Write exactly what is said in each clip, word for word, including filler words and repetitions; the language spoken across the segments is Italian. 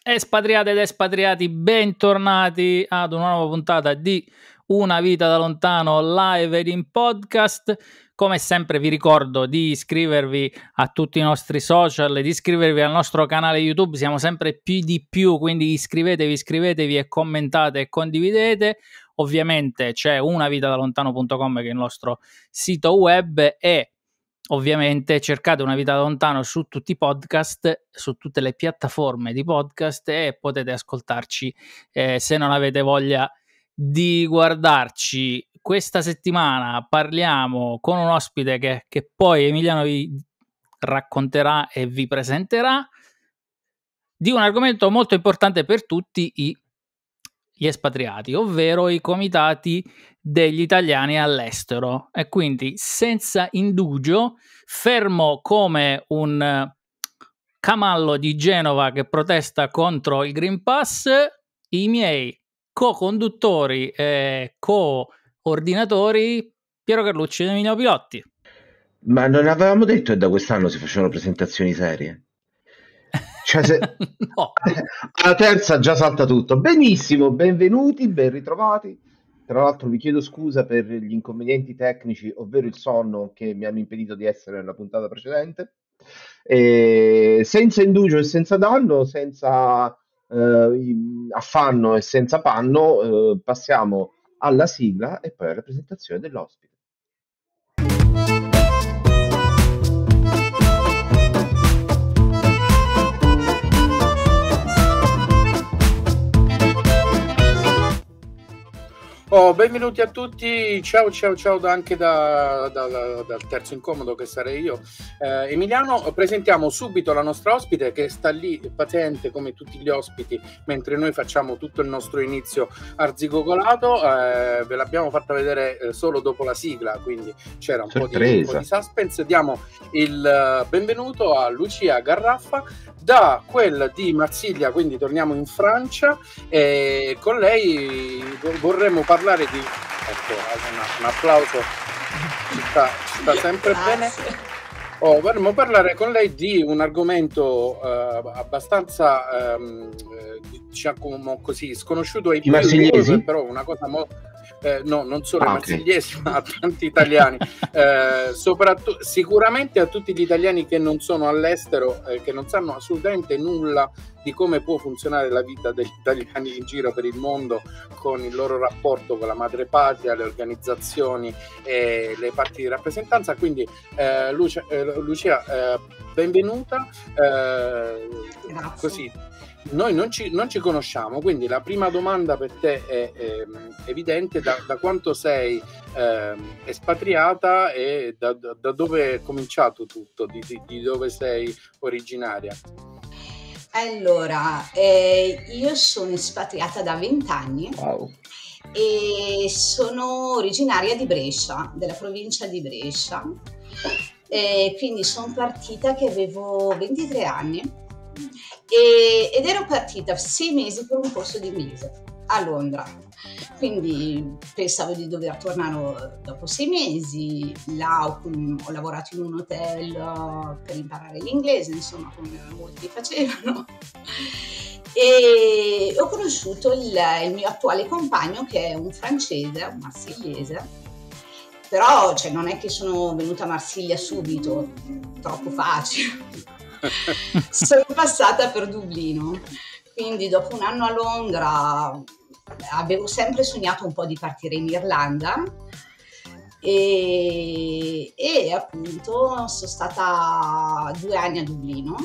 Espatriate ed espatriati, bentornati ad una nuova puntata di Una vita da lontano live ed in podcast. Come sempre vi ricordo di iscrivervi a tutti i nostri social, di iscrivervi al nostro canale YouTube, siamo sempre più di più, quindi iscrivetevi, iscrivetevi e commentate e condividete. Ovviamente c'è unavitadalontano punto com che è il nostro sito web e ovviamente cercate Una vita da lontano su tutti i podcast, su tutte le piattaforme di podcast e potete ascoltarci eh, se non avete voglia di guardarci. Questa settimana parliamo con un ospite che, che poi Emiliano vi racconterà e vi presenterà di un argomento molto importante per tutti i, gli espatriati, ovvero i comitati degli italiani all'estero. E quindi senza indugio, fermo come un camallo di Genova che protesta contro il Green Pass, i miei co-conduttori e co-ordinatori Piero Carlucci ed Emilio Pilotti. Ma non avevamo detto che da quest'anno si facevano presentazioni serie? Cioè se... No. Alla terza già salta tutto. Benissimo, benvenuti, ben ritrovati. Tra l'altro vi chiedo scusa per gli inconvenienti tecnici, ovvero il sonno, che mi hanno impedito di essere nella puntata precedente. E senza indugio e senza danno, senza eh, affanno e senza panno, eh, passiamo alla sigla e poi alla presentazione dell'ospite. Oh, benvenuti a tutti, ciao ciao ciao da, anche da, da, da, dal terzo incomodo che sarei io, eh, Emiliano. Presentiamo subito la nostra ospite che sta lì patente come tutti gli ospiti mentre noi facciamo tutto il nostro inizio arzigogolato. Eh, ve l'abbiamo fatta vedere eh, solo dopo la sigla, quindi c'era un po, di, un po' di suspense. Diamo il uh, benvenuto a Lucia Garraffa da quel di Marsiglia, quindi torniamo in Francia e con lei vorremmo parlare di, ecco, un, un applauso, ci sta, ci sta sempre bene. Oh, vorremmo parlare con lei di un argomento uh, abbastanza um, diciamo così sconosciuto ai più, però una cosa molto Eh, no, non solo ai ah, marsigliesi, okay. ma a tanti italiani, eh, soprattutto sicuramente a tutti gli italiani che non sono all'estero, eh, che non sanno assolutamente nulla di come può funzionare la vita degli italiani in giro per il mondo, con il loro rapporto con la madrepatria, le organizzazioni e le parti di rappresentanza. Quindi eh, Lucia, eh, Lucia eh, benvenuta. Eh, così noi non ci, non ci conosciamo, quindi la prima domanda per te è, è evidente: da, da quanto sei eh, espatriata e da, da, da dove è cominciato tutto, di, di, di dove sei originaria? Allora, eh, io sono espatriata da vent'anni. Wow. E sono originaria di Brescia, della provincia di Brescia, e quindi sono partita che avevo ventitré anni. E, ed ero partita sei mesi per un corso di inglese a Londra, quindi pensavo di dover tornare dopo sei mesi. Là ho, ho lavorato in un hotel per imparare l'inglese, insomma, come molti facevano, e ho conosciuto il, il mio attuale compagno, che è un francese, un marsigliese. Però cioè, non è che sono venuta a Marsiglia subito, troppo facile. Sono passata per Dublino, quindi dopo un anno a Londra avevo sempre sognato un po' di partire in Irlanda e, e appunto sono stata due anni a Dublino.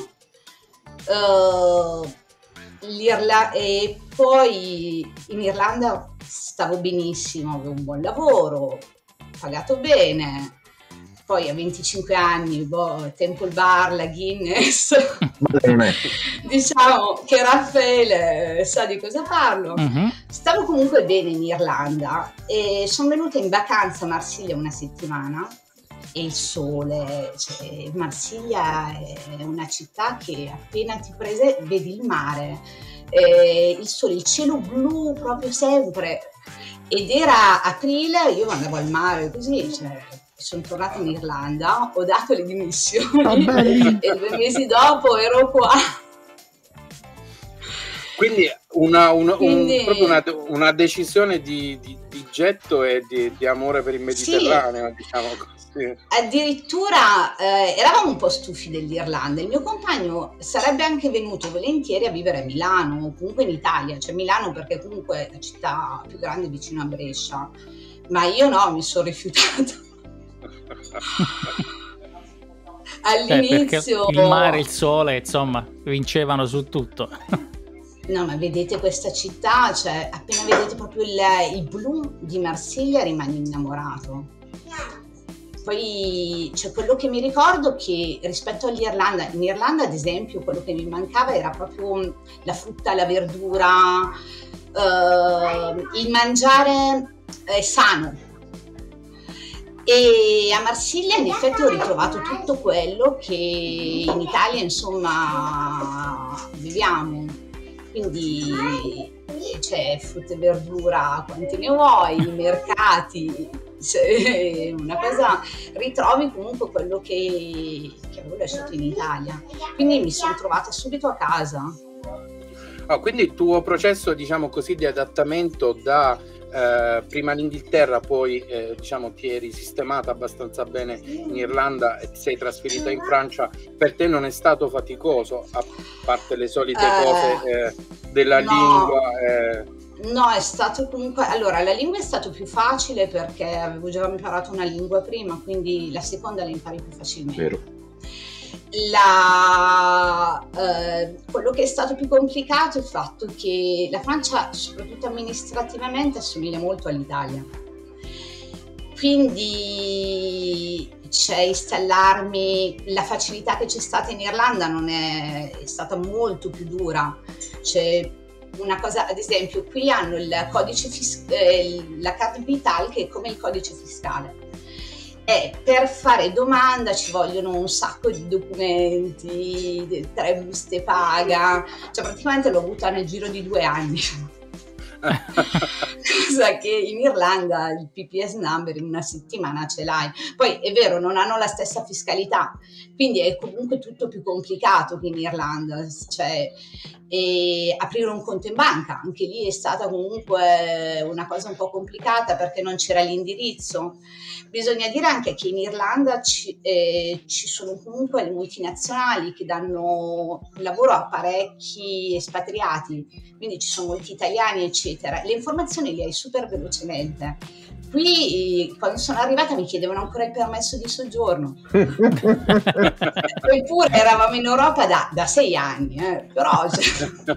Uh, l'Irla- e poi in Irlanda stavo benissimo, avevo un buon lavoro, pagato bene. Poi a venticinque anni, boh, Temple Bar, la Guinness, diciamo che Raffaele sa di cosa parlo. Uh-huh. Stavo comunque bene in Irlanda e sono venuta in vacanza a Marsiglia una settimana e il sole, cioè, Marsiglia è una città che appena ti prese vedi il mare, eh, il sole, il cielo blu proprio sempre, ed era aprile, io andavo al mare così, cioè... Sono tornata in Irlanda, ho dato le dimissioni oh, e due mesi dopo ero qua. Quindi, una, una, Quindi... Un, proprio una, una decisione di, di, di getto e di, di amore per il Mediterraneo, sì. Diciamo così. Addirittura eh, eravamo un po' stufi dell'Irlanda. Il mio compagno sarebbe anche venuto volentieri a vivere a Milano o comunque in Italia, cioè Milano perché comunque è la città più grande vicino a Brescia, ma io no, mi sono rifiutata. All'inizio eh, il mare e il sole insomma vincevano su tutto. No, ma vedete questa città, cioè appena vedete proprio il, il blu di Marsiglia rimani innamorato. Poi c'è quello che mi ricordo che rispetto all'Irlanda, in Irlanda ad esempio quello che mi mancava era proprio la frutta, la verdura, eh, il mangiare eh, sano. E a Marsiglia in effetti ho ritrovato tutto quello che in Italia insomma viviamo, quindi c'è frutta e verdura quanti ne vuoi, i mercati, una cosa, ritrovi comunque quello che, che avevo lasciato in Italia, quindi mi sono trovata subito a casa. Oh, quindi il tuo processo, diciamo così, di adattamento da eh, prima l'Inghilterra, poi eh, diciamo ti eri sistemata abbastanza bene in Irlanda e ti sei trasferita in Francia, per te non è stato faticoso, a parte le solite eh, cose eh, della no. lingua? Eh. No, è stato comunque, allora la lingua è stato più facile perché avevo già imparato una lingua prima, quindi la seconda la impari più facilmente. Vero. La, eh, quello che è stato più complicato è il fatto che la Francia, soprattutto amministrativamente, assomiglia molto all'Italia. Quindi c'è installarmi, la facilità che c'è stata in Irlanda non è, è stata molto più dura. C'è una cosa, ad esempio, qui hanno il codice fiscale, la carta vitale che è come il codice fiscale. E per fare domanda ci vogliono un sacco di documenti, tre buste paga, cioè praticamente l'ho avuta nel giro di due anni. Cosa che in Irlanda il P P S number in una settimana ce l'hai. Poi è vero, non hanno la stessa fiscalità, quindi è comunque tutto più complicato che in Irlanda, cioè e aprire un conto in banca, anche lì è stata comunque una cosa un po' complicata perché non c'era l'indirizzo. Bisogna dire anche che in Irlanda ci, eh, ci sono comunque le multinazionali che danno lavoro a parecchi espatriati, quindi ci sono molti italiani eccetera, le informazioni le hai super velocemente. Qui quando sono arrivata mi chiedevano ancora il permesso di soggiorno. Eppure eravamo in Europa da, da sei anni, eh, però cioè...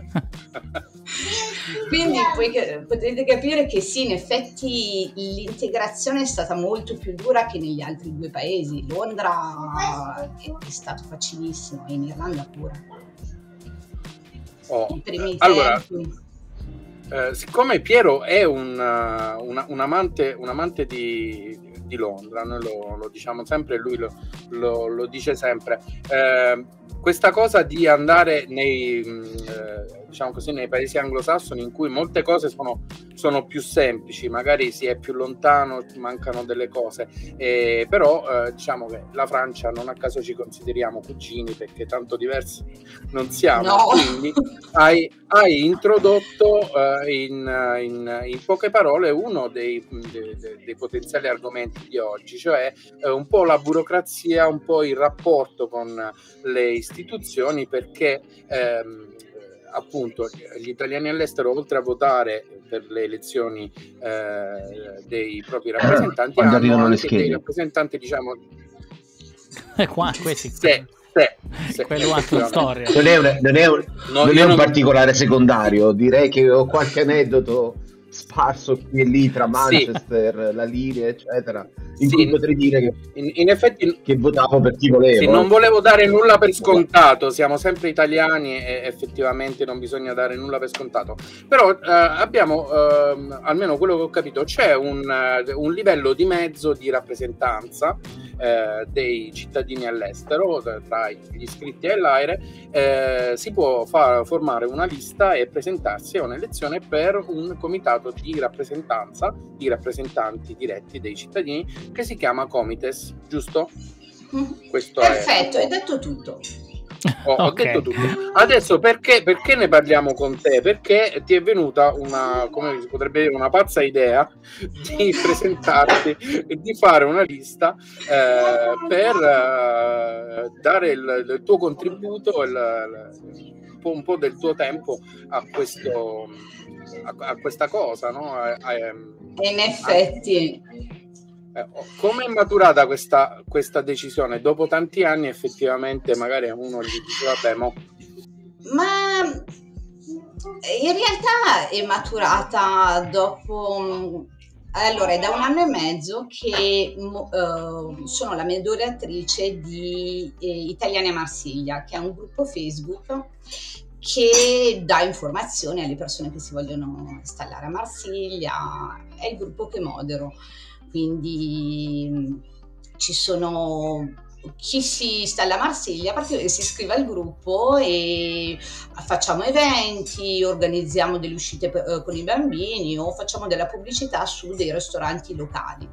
Quindi poi potete capire che sì, in effetti l'integrazione è stata molto più dura che negli altri due paesi. Londra è stato facilissimo e in Irlanda pure. Oh, I primi allora, tempi. Eh, siccome Piero è un, uh, una, un amante, un amante di, di Londra, noi lo, lo diciamo sempre, lui lo, lo, lo dice sempre, eh, questa cosa di andare nei, eh, diciamo così, nei paesi anglosassoni in cui molte cose sono, sono più semplici, magari si è più lontano, mancano delle cose, eh, però eh, diciamo che la Francia non a caso ci consideriamo cugini perché tanto diversi non siamo, no. Quindi hai, hai introdotto eh, in, in, in poche parole uno dei, dei, dei potenziali argomenti di oggi, cioè eh, un po' la burocrazia, un po' il rapporto con le istituzioni, perché ehm, appunto gli italiani all'estero, oltre a votare per le elezioni eh, dei propri rappresentanti, quando hanno arrivano le anche schede, dei rappresentanti, diciamo, qua, questi se, se, se, quello ha una storia. Non è un, non è un, no, non è un non... particolare secondario, direi che ho qualche aneddoto sparso qui e lì tra Manchester, sì, la Liria eccetera, in sì, cui potrei dire che in, in effetti che votavo per chi volevo. Sì, non volevo dare nulla per scontato, siamo sempre italiani e effettivamente non bisogna dare nulla per scontato, però eh, abbiamo eh, almeno quello che ho capito, c'è un, un livello di mezzo di rappresentanza eh, dei cittadini all'estero tra gli iscritti all'AIRE, eh, si può far, formare una lista e presentarsi a un'elezione per un comitato di rappresentanza di rappresentanti diretti dei cittadini che si chiama Comites, giusto? Mm. Questo perfetto, è... hai detto tutto. Ho, okay. ho detto tutto. Adesso perché, perché ne parliamo con te? Perché ti è venuta una, come si potrebbe dire, una pazza idea di presentarti e di fare una lista eh, per eh, dare il, il tuo contributo, il, il, un, po', un po' del tuo tempo a questo a, a questa cosa, no? A, a, in effetti Eh, come è maturata questa, questa decisione? Dopo tanti anni effettivamente magari uno gli dice vabbè mo... Ma in realtà è maturata dopo... Allora, è da un anno e mezzo che uh, sono la moderatrice di eh, Italiani a Marsiglia, che è un gruppo Facebook che dà informazioni alle persone che si vogliono installare a Marsiglia. È il gruppo che modero. Quindi ci sono chi si installa a Marsiglia, a partire si iscrive al gruppo e facciamo eventi, organizziamo delle uscite per, con i bambini o facciamo della pubblicità su dei ristoranti locali.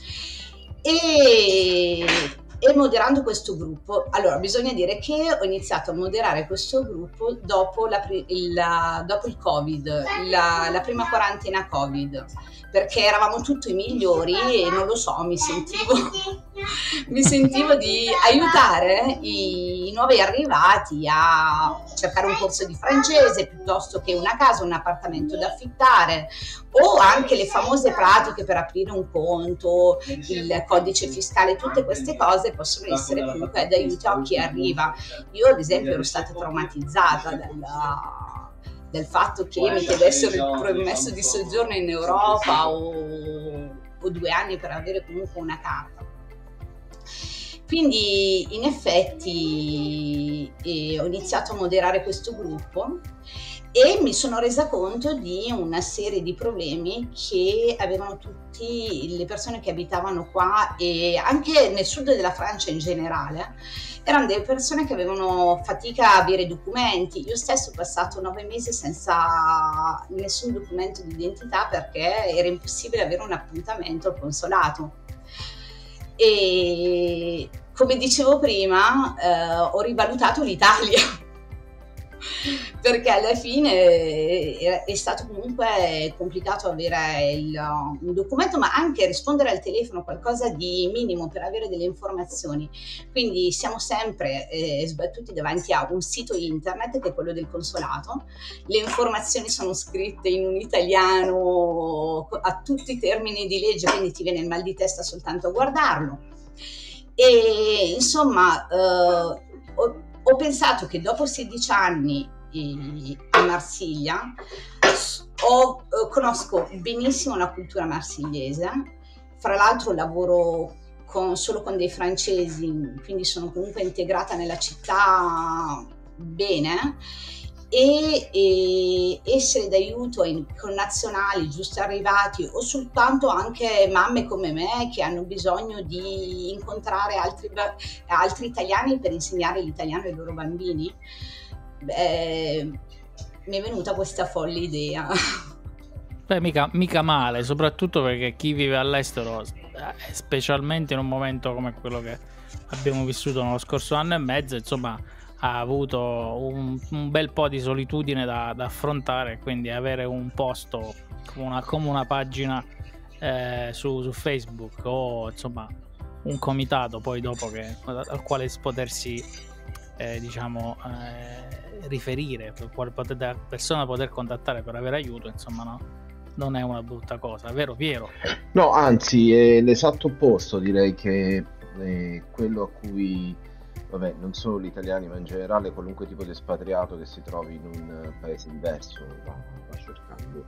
E, e moderando questo gruppo, allora bisogna dire che ho iniziato a moderare questo gruppo dopo, la, il, dopo il Covid, la, la prima quarantena Covid, perché eravamo tutti i migliori e non lo so, mi sentivo, mi sentivo di aiutare i, i nuovi arrivati a cercare un corso di francese piuttosto che una casa, un appartamento da affittare, o anche le famose pratiche per aprire un conto, il codice fiscale, tutte queste cose possono essere comunque d'aiuto a chi arriva. Io ad esempio ero stata traumatizzata dalla... del fatto che mi chiedessero il permesso di soggiorno in Europa o, o due anni per avere comunque una carta. Quindi in effetti eh, ho iniziato a moderare questo gruppo e mi sono resa conto di una serie di problemi che avevano tutte le persone che abitavano qua e anche nel sud della Francia in generale. Erano delle persone che avevano fatica a avere documenti. Io stesso ho passato nove mesi senza nessun documento di identità perché era impossibile avere un appuntamento al consolato. E come dicevo prima, eh, ho rivalutato l'Italia perché alla fine è stato comunque complicato avere il, un documento, ma anche rispondere al telefono, qualcosa di minimo per avere delle informazioni. Quindi siamo sempre eh, sbattuti davanti a un sito internet che è quello del consolato, le informazioni sono scritte in un italiano a tutti i termini di legge, quindi ti viene il mal di testa soltanto a guardarlo. E insomma eh, ho, ho pensato che dopo sedici anni a Marsiglia ho, conosco benissimo la cultura marsigliese, fra l'altro lavoro con, solo con dei francesi, quindi sono comunque integrata nella città bene e, e essere d'aiuto ai connazionali giusto arrivati o soltanto anche mamme come me che hanno bisogno di incontrare altri, altri italiani per insegnare l'italiano ai loro bambini. Beh, mi è venuta questa folle idea. Beh, mica, mica male, soprattutto perché chi vive all'estero, specialmente in un momento come quello che abbiamo vissuto nello scorso anno e mezzo, insomma, ha avuto un, un bel po' di solitudine da, da affrontare, quindi avere un posto come una, come una pagina eh, su, su Facebook o insomma un comitato poi dopo che, al quale potersi eh, diciamo eh, riferire, per quale poter, persona poter contattare per avere aiuto, insomma no, non è una brutta cosa, vero Piero? No, anzi è l'esatto opposto, direi che è quello a cui, vabbè, non solo gli italiani ma in generale qualunque tipo di espatriato che si trovi in un paese diverso va, va cercando.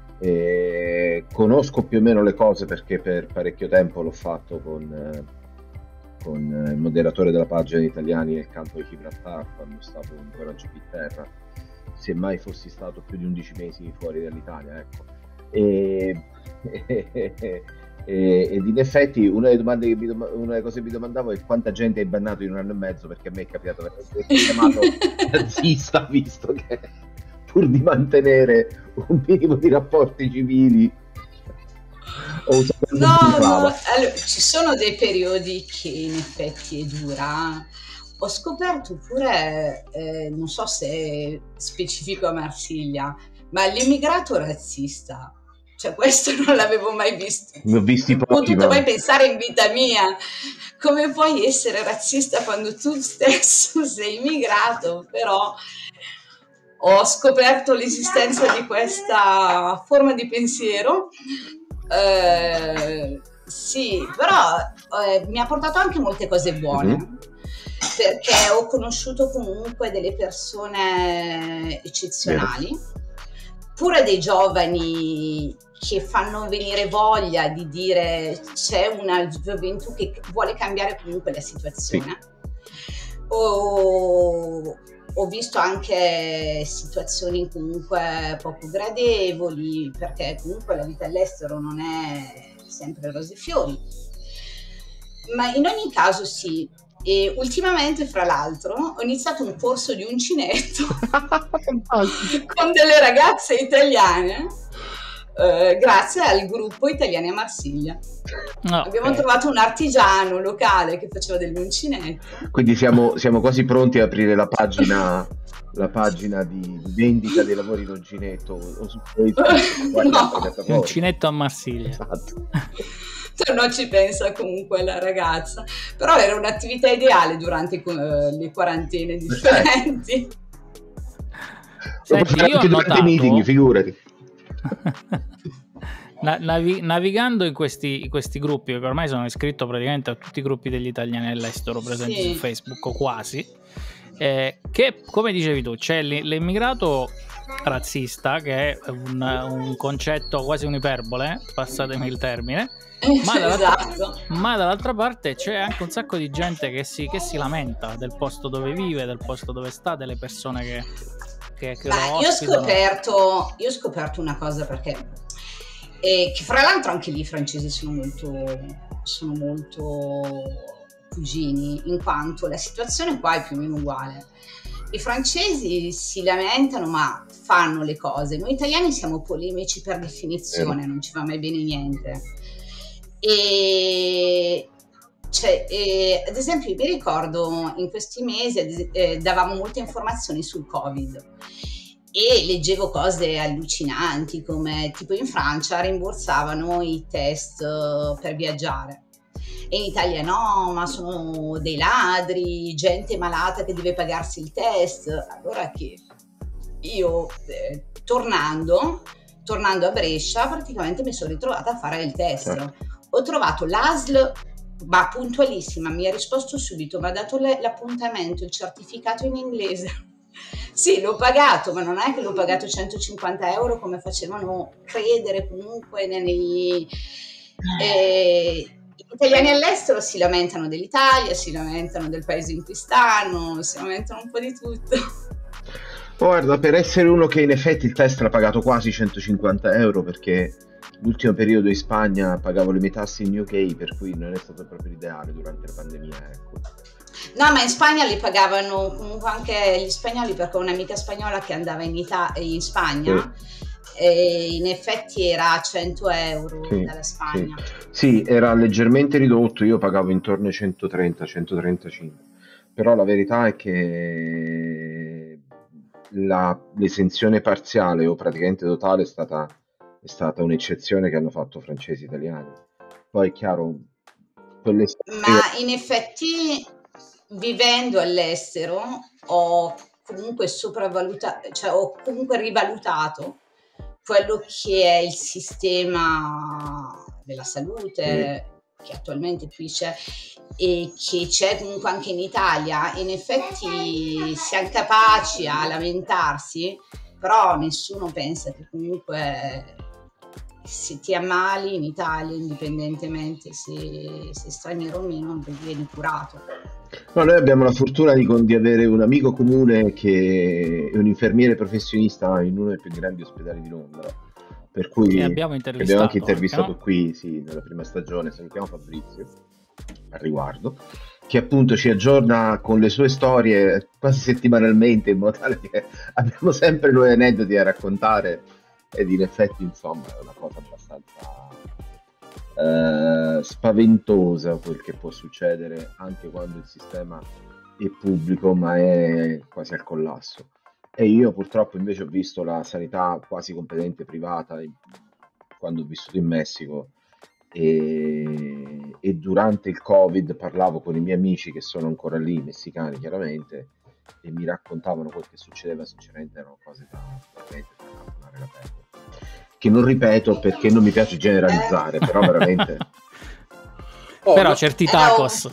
E conosco più o meno le cose perché per parecchio tempo l'ho fatto con, con il moderatore della pagina di Italiani nel campo di Gibraltar quando stavo ancora in Gibilterra, se mai fossi stato più di undici mesi fuori dall'Italia, ecco. E, e, e, ed in effetti una delle, domande che mi dom- una delle cose che mi domandavo è quanta gente hai bannato in un anno e mezzo, perché a me è capitato di essere chiamato nazista, visto che pur di mantenere un minimo di rapporti civili ho usato no, no, allora, ci sono dei periodi che in effetti è dura. ho scoperto pure, eh, non so se è specifico a Marsiglia, ma l'immigrato razzista, cioè questo non l'avevo mai visto. Ne ho visti Non ho pochi, potuto ma mai pensare in vita mia. Come puoi essere razzista quando tu stesso sei immigrato? Però ho scoperto l'esistenza di questa forma di pensiero. Eh, sì, però eh, mi ha portato anche molte cose buone. Mhm. Perché ho conosciuto comunque delle persone eccezionali, pure dei giovani che fanno venire voglia di dire c'è una gioventù che vuole cambiare comunque la situazione. Ho, ho visto anche situazioni comunque poco gradevoli, perché comunque la vita all'estero non è sempre rose e fiori. Ma in ogni caso sì. E ultimamente, fra l'altro, ho iniziato un corso di uncinetto con delle ragazze italiane, eh, grazie al gruppo Italiani a Marsiglia. No, Abbiamo okay. trovato un artigiano locale che faceva dell'uncinetto. Quindi siamo, siamo quasi pronti a aprire la pagina, la pagina di vendita dei lavori d'uncinetto o su Facebook o qualche No. altra piattaforma. Uncinetto a Marsiglia. Esatto. Cioè, non ci pensa comunque la ragazza, però era un'attività ideale durante eh, le quarantene differenti. Lo Senti, puoi fare io ho anche durante i notato, meeting, figurati. Na- navi- navigando in questi, in questi gruppi, che ormai sono iscritto praticamente a tutti i gruppi degli italiani all'estero presenti Sì. su Facebook, o quasi, eh, che come dicevi tu, c'è l- l'immigrato razzista, che è un, un concetto quasi un'iperbole, passatemi il termine, ma dall'altra, Esatto. ma dall'altra parte c'è anche un sacco di gente che si, che si lamenta del posto dove vive, del posto dove sta, delle persone che, che, che Ma lo io ho ospitano. scoperto, io ho scoperto una cosa, perché eh, che fra l'altro anche lì i francesi sono molto, sono molto cugini, in quanto la situazione qua è più o meno uguale. I francesi si lamentano ma fanno le cose, noi italiani siamo polemici per definizione, non ci va mai bene niente. E cioè, eh, ad esempio, io mi ricordo in questi mesi eh, davamo molte informazioni sul Covid e leggevo cose allucinanti, come tipo in Francia rimborsavano i test uh, per viaggiare e in Italia no, ma sono dei ladri, gente malata che deve pagarsi il test. Allora che io eh, tornando tornando a Brescia praticamente mi sono ritrovata a fare il test. Certo. Ho trovato l'A S L, ma puntualissima, mi ha risposto subito, mi ha dato le, l'appuntamento, il certificato in inglese. Sì, l'ho pagato, ma non è che l'ho pagato centocinquanta euro come facevano credere comunque nei... Eh, gli italiani all'estero si lamentano dell'Italia, si lamentano del paese in cui stanno, si lamentano un po' di tutto. Guarda, per essere uno che in effetti il test l'ha pagato quasi centocinquanta euro, perché l'ultimo periodo in Spagna pagavo le mie tasse in U K, per cui non è stato proprio l'ideale durante la pandemia, ecco. No, ma in Spagna li pagavano comunque anche gli spagnoli, perché ho un'amica spagnola che andava in, Ita- in Spagna Sì. e in effetti era a cento euro Sì, dalla Spagna. Sì, era leggermente ridotto, io pagavo intorno ai centotrenta centotrentacinque, però la verità è che la, l'esenzione parziale o praticamente totale è stata, è stata un'eccezione che hanno fatto francesi e italiani. Poi è chiaro, quelle... Ma in effetti vivendo all'estero ho comunque sopravvalutato, cioè ho comunque rivalutato quello che è il sistema della salute che attualmente qui c'è e che c'è comunque anche in Italia. In effetti siamo capaci a lamentarsi, però nessuno pensa che comunque se ti ammali in Italia, indipendentemente se sei straniero o meno, vieni curato. No, noi abbiamo la fortuna di, di avere un amico comune che è un infermiere professionista in uno dei più grandi ospedali di Londra, per cui Che abbiamo intervistato, abbiamo anche intervistato anche, no? qui, sì, nella prima stagione. Salutiamo Fabrizio al riguardo, che appunto ci aggiorna con le sue storie quasi settimanalmente, in modo tale che abbiamo sempre nuovi aneddoti da raccontare, ed in effetti insomma è una cosa abbastanza Uh, spaventosa quel che può succedere anche quando il sistema e pubblico, ma è quasi al collasso. E io purtroppo invece ho visto la sanità quasi completamente privata in- quando ho vissuto in Messico e, e durante il Covid parlavo con i miei amici che sono ancora lì, messicani chiaramente, e mi raccontavano quel che succedeva. Sinceramente erano cose da veramente da accapponare la pelle, che non ripeto perché non mi piace generalizzare, però veramente Oh, Però no- certi Eh, tacos.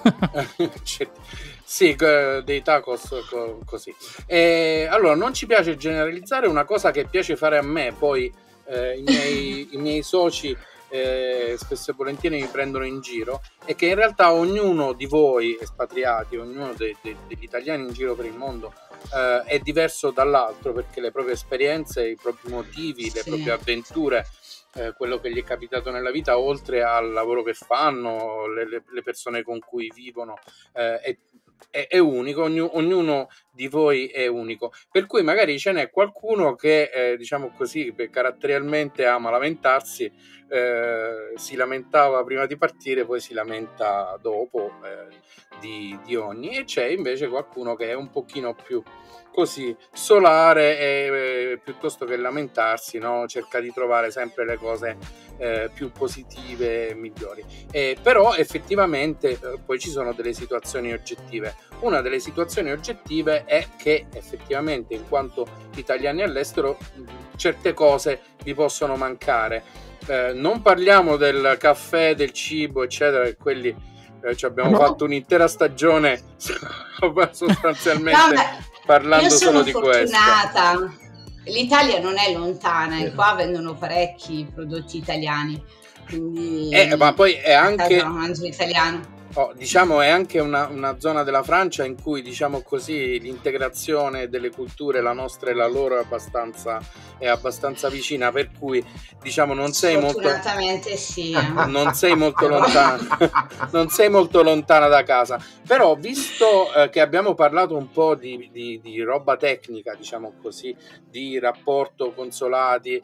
C'è- sì, co- dei tacos co- così. E, allora, non ci piace generalizzare, una cosa che piace fare a me, poi eh, i, miei, i miei soci eh, spesso e volentieri mi prendono in giro, è che in realtà ognuno di voi espatriati, ognuno de- de- degli italiani in giro per il mondo eh, è diverso dall'altro, perché le proprie esperienze, i propri motivi, le Sì. proprie avventure, eh, quello che gli è capitato nella vita, oltre al lavoro che fanno, le, le- le persone con cui vivono, eh, è, è- è unico, ognu- ognuno di voi è unico. Per cui magari ce n'è qualcuno che, eh, diciamo così, per- caratterialmente ama lamentarsi, eh, si lamentava prima di partire, poi si lamenta dopo, eh, di, di ogni, e c'è invece qualcuno che è un pochino più così solare e eh, piuttosto che lamentarsi, no? Cerca di trovare sempre le cose eh, più positive e migliori. Eh, però effettivamente eh, poi ci sono delle situazioni oggettive. Una delle situazioni oggettive è che effettivamente, in quanto italiani all'estero, mh, certe cose vi possono mancare. Eh, non parliamo del caffè, del cibo, eccetera, che quelli eh, ci abbiamo No. fatto un'intera stagione sostanzialmente No, ma parlando io sono solo di questo. fortunata. L'Italia non è lontana e Vero. qua vendono parecchi prodotti italiani. Quindi Eh, ma poi è a anche, casa mangio italiano. oh, diciamo, è anche una, una zona della Francia in cui, diciamo così, l'integrazione delle culture, la nostra e la loro, è abbastanza, è abbastanza vicina, per cui, diciamo, non sei molto, Sfortunatamente sì. eh. non sei molto lontana, non sei molto lontana da casa. Però, visto eh, che abbiamo parlato un po' di, di- di roba tecnica, diciamo così, di rapporto consolati,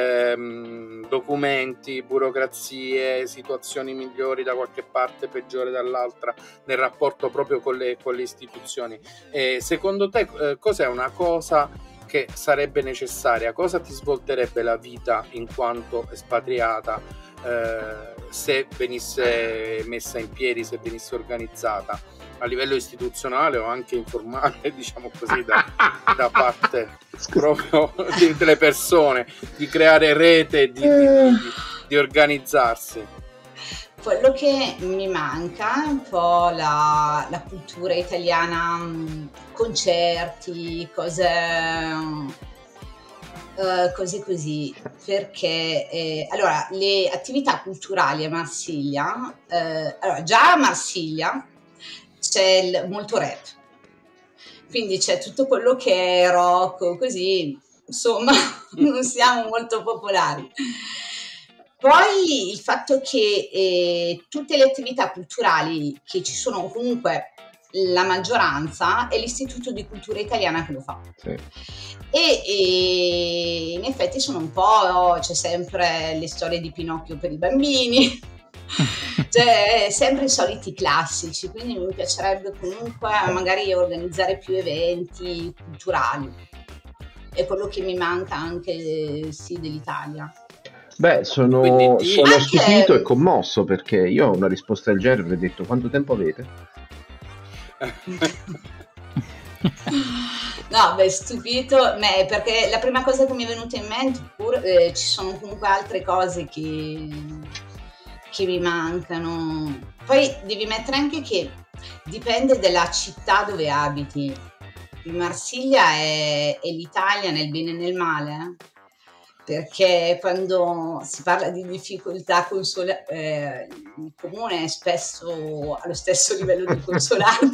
ehm, documenti, burocrazie, situazioni migliori da qualche parte, peggiore dall'altra, nel rapporto proprio con le, con le istituzioni, eh, secondo te eh, cos'è una cosa che sarebbe necessaria? Cosa ti svolterebbe la vita in quanto espatriata, eh, se venisse messa in piedi, se venisse organizzata a livello istituzionale o anche informale, diciamo così, da, da parte proprio di- delle persone, di creare rete, di, di- di- di organizzarsi? Quello che mi manca è un po' la, la cultura italiana, mh, concerti, cose, eh, cose così, perché eh, allora le attività culturali a Marsiglia, eh, allora già a Marsiglia c'è il- molto rap, quindi c'è tutto quello che è rock, così, insomma, non siamo molto popolari. Poi il fatto che eh, tutte le attività culturali che ci sono, comunque la maggioranza, è l'Istituto di Cultura Italiana che lo fa. Sì. E, e in effetti sono un po', c'è sempre le storie di Pinocchio per i bambini, cioè sempre i soliti classici, quindi mi piacerebbe comunque magari organizzare più eventi culturali. È quello che mi manca anche sì dell'Italia. Beh, sono, Quindi ti- sono Anche- stupito e commosso perché io ho una risposta del genere, ho detto quanto tempo avete? No, beh, stupito, beh, perché la prima cosa che mi è venuta in mente, pur, eh, ci sono comunque altre cose che, che mi mancano. Poi devi mettere anche che dipende dalla città dove abiti. Marsiglia è, è l'Italia nel bene e nel male, eh? Perché quando si parla di difficoltà consolari, eh, il comune è spesso allo stesso livello di consolato.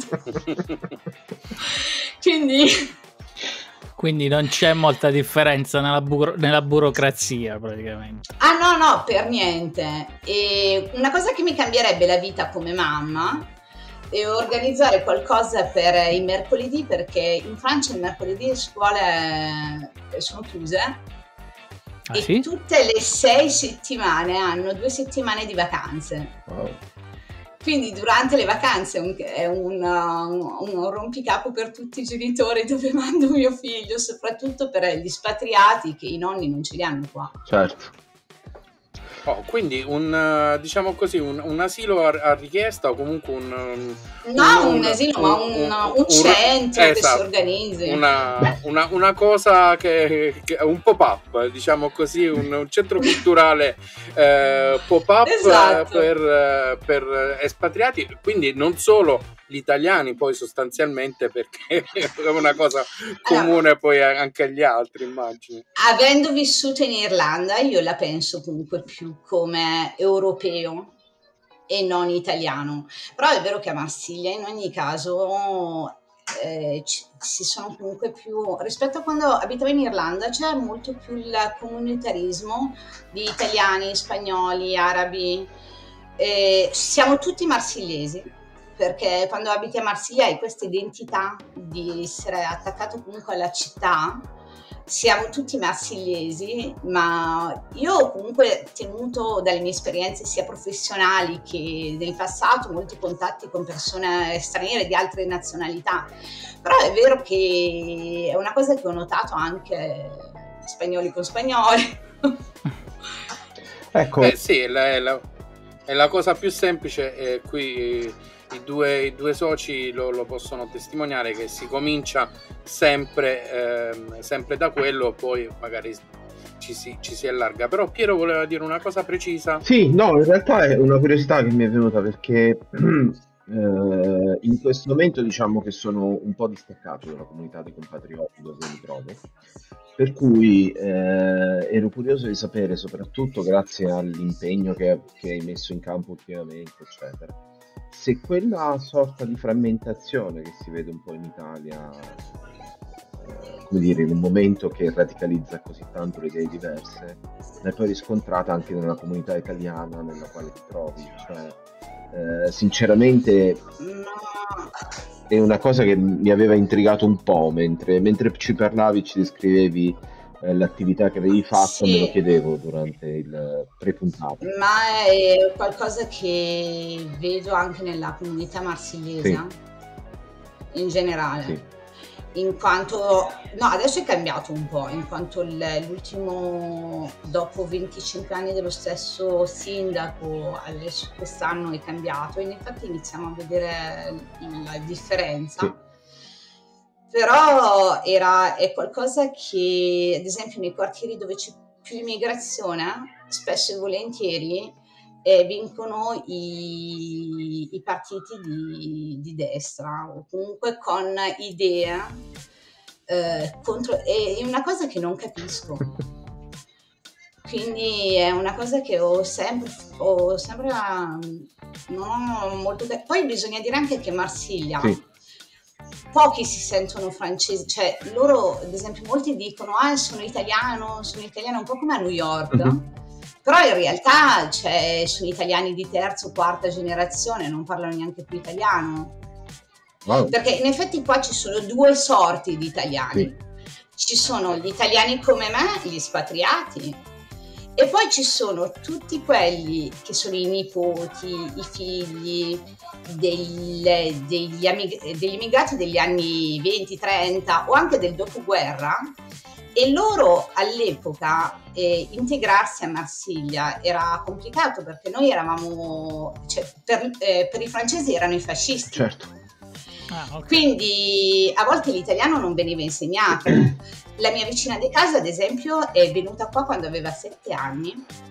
Quindi Quindi non c'è molta differenza nella, buro- nella burocrazia praticamente. ah no no, per niente. E una cosa che mi cambierebbe la vita come mamma è organizzare qualcosa per i mercoledì, perché in Francia il mercoledì le scuole sono chiuse. Ah, E sì? tutte le sei settimane hanno due settimane di vacanze. Wow. Quindi durante le vacanze è un, è un, un, un rompicapo per tutti i genitori dove mando mio figlio, soprattutto per gli spatriati che i nonni non ce li hanno qua. Certo. Oh, quindi un, diciamo così, un, un asilo a, a richiesta o comunque un... No, un, un asilo, un, ma un, un, un centro un, che esatto, si organizzi. Una, una, una cosa che, che un pop-up, diciamo così, un, un centro culturale eh, pop-up esatto. per, per espatriati, quindi non solo gli italiani, poi sostanzialmente, perché è una cosa comune allora, poi anche agli altri, immagino. Avendo vissuto in Irlanda, io la penso comunque più come europeo e non italiano, però è vero che a Marsiglia in ogni caso eh, ci, si sono comunque più, rispetto a quando abitavo in Irlanda c'è molto più il comunitarismo di italiani, spagnoli, arabi, eh, siamo tutti marsigliesi, perché quando abiti a Marsiglia hai questa identità di essere attaccato comunque alla città. Siamo tutti marsigliesi, ma io ho comunque tenuto dalle mie esperienze sia professionali che nel passato molti contatti con persone straniere di altre nazionalità, però è vero che è una cosa che ho notato anche spagnoli con spagnoli. Ecco. Eh sì, è la, è, la, è la cosa più semplice, e qui i due, i due soci lo, lo possono testimoniare, che si comincia sempre, eh, sempre da quello, poi magari ci si, ci si allarga. Però Piero voleva dire una cosa precisa. Sì, no, in realtà è una curiosità che mi è venuta perché eh, in questo momento diciamo che sono un po' distaccato dalla comunità di compatrioti dove mi trovo, per cui eh, ero curioso di sapere, soprattutto grazie all'impegno che, che hai messo in campo ultimamente, eccetera, se quella sorta di frammentazione che si vede un po' in Italia, eh, come dire, in un momento che radicalizza così tanto le idee diverse, l'hai poi riscontrata anche nella comunità italiana nella quale ti trovi. Cioè, eh, sinceramente è una cosa che mi aveva intrigato un po', mentre, mentre ci parlavi, ci descrivevi eh, l'attività che avevi fatto, sì. Me lo chiedevo durante il pre-puntato. Ma è qualcosa che vedo anche nella comunità marsigliese, sì. In generale. Sì. In quanto, no, adesso è cambiato un po', in quanto l'ultimo, dopo venticinque anni dello stesso sindaco, adesso quest'anno è cambiato e infatti iniziamo a vedere la differenza. Sì. Però era, è qualcosa che, ad esempio, nei quartieri dove c'è più immigrazione, spesso e volentieri eh, vincono i, i partiti di, di destra o comunque con idee eh, contro. È una cosa che non capisco. Quindi è una cosa che ho sempre, ho sempre non ho molto. Poi bisogna dire anche che Marsiglia. Sì. Pochi si sentono francesi, cioè loro, ad esempio, molti dicono ah sono italiano, sono italiano, un po' come a New York, mm-hmm. Però in realtà cioè, sono italiani di terza o quarta generazione, non parlano neanche più italiano. Wow. Perché in effetti qua ci sono due sorti di italiani, sì. Ci sono gli italiani come me, gli spatriati, e poi ci sono tutti quelli che sono i nipoti, i figli del, degli, amig- degli immigrati degli anni venti trenta o anche del dopoguerra, e loro all'epoca eh, integrarsi a Marsiglia era complicato perché noi eravamo, cioè, per, eh, per i francesi erano i fascisti. Certo. Ah, okay. Quindi a volte l'italiano non veniva insegnato. La mia vicina di casa, ad esempio, è venuta qua quando aveva sette anni